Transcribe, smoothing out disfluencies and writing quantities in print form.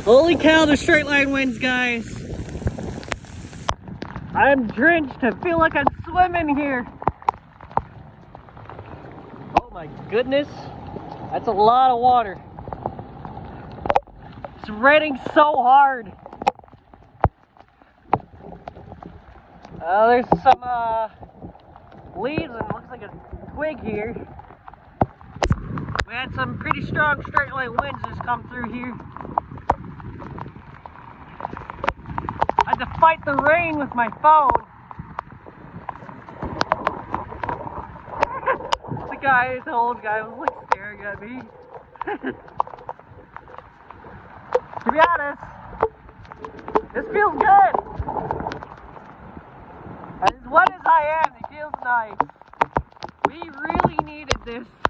Holy cow, the straight line winds, guys. I'm drenched. I feel like I'm swimming here. Oh my goodness. That's a lot of water. It's raining so hard. There's some leaves and it looks like a twig here. We had some pretty strong straight line winds just come through here. I had to fight the rain with my phone. The old guy was like staring at me. To be honest, this feels good. As wet as I am, it feels nice. We really needed this.